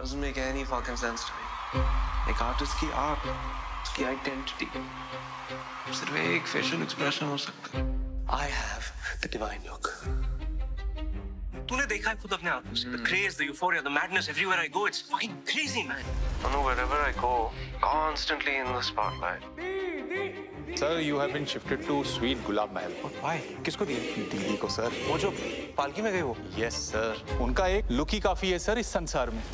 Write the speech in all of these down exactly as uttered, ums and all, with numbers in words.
Doesn't make any fucking sense to me. एक artist की art, उसकी आइडेंटिटी सिर्फ एक फेशियल एक्सप्रेशन हो सकता है. I have the divine look. तूने देखा है खुद अपने आंखों से. The craze, the euphoria, the madness everywhere I go, it's fucking crazy, man. I know wherever I go, constantly in the spotlight. Sir, you have been shifted to Sweet Gulab Mahal. Why? किसको दिया? दीदी को sir. वो जो पालकी में गई वो? Yes sir. उनका एक लुक ही काफी है सर इस संसार में.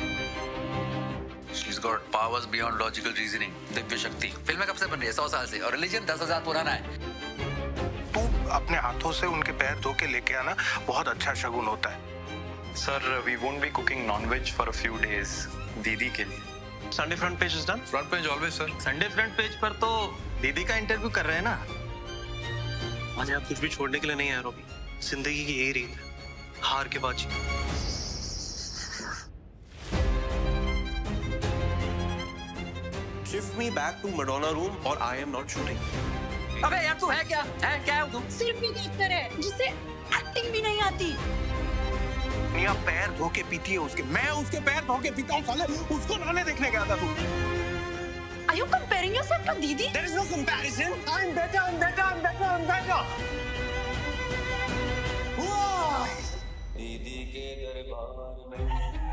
She's got powers beyond logical reasoning. Divya शक्ति. फिल्में कब से बन रही है? सौ साल से. और रिलीजन दस हजार पुराना है. तू अपने हाथों से उनके पैर धो के लेके आना बहुत अच्छा शगुन होता है. Sir, we won't be cooking non-veg for a few days. दीदी के लिए. Sunday front page is done. Front page always, sir. Sunday front page पर तो दीदी का इंटरव्यू कर रहे हैं ना. आज आप कुछ भी छोड़ने के लिए नहीं आए रोबी. जिंदगी की यही रीत है. हार के बाद Shift me back to Madonna room or I am not shooting. अबे यार तू है क्या? है क्या है तू? सिर्फ एक एक्टर है जिसे एक्टिंग भी नहीं आती. मियां पैर धो के पीती है उसके. मैं उसके पैर धो के पीता हूँ साले. उसको नहाने देखने गया था तू. Are you comparing yourself to Didi? There is no comparison. I'm better. I'm better. I'm better. I'm better. Wow. दीदी के दरबार में